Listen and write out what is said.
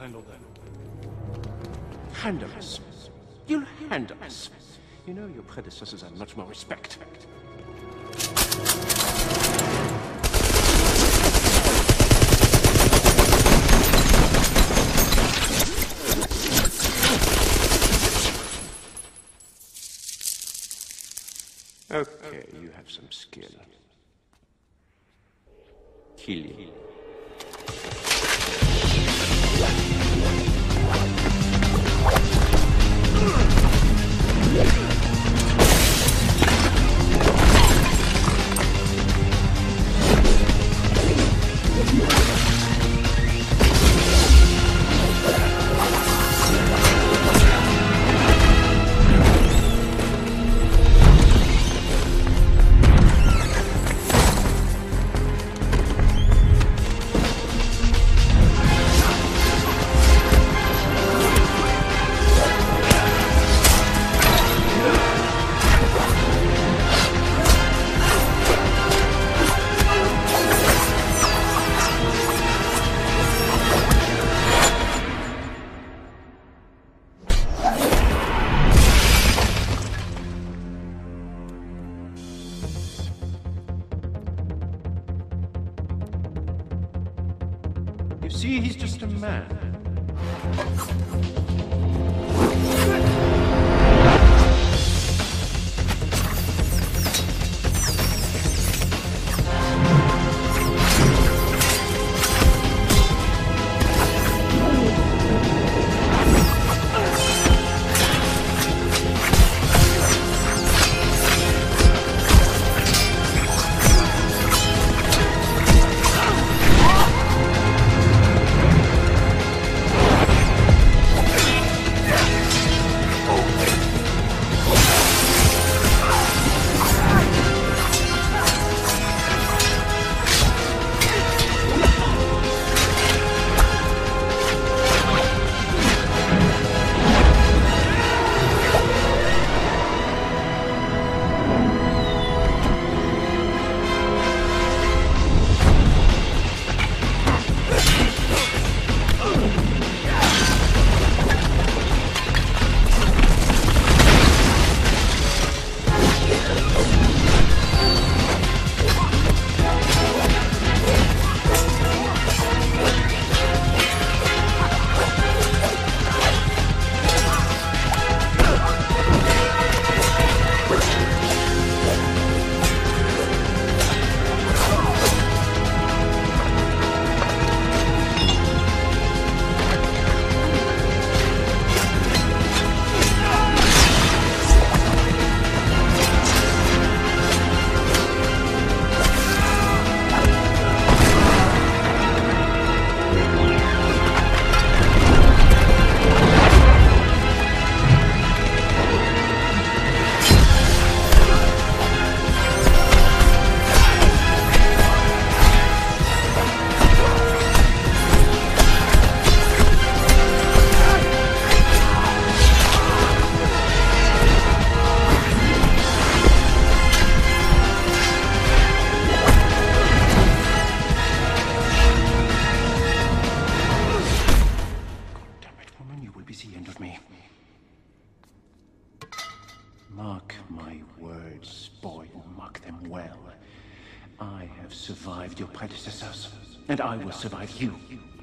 handle them. Handle us. You'll handle us. You know your predecessors had much more respect. Okay, you have some skill. Kill you. You see, he's just a man. Mark my words, boy, mark them well. I have survived your predecessors, and I will survive you.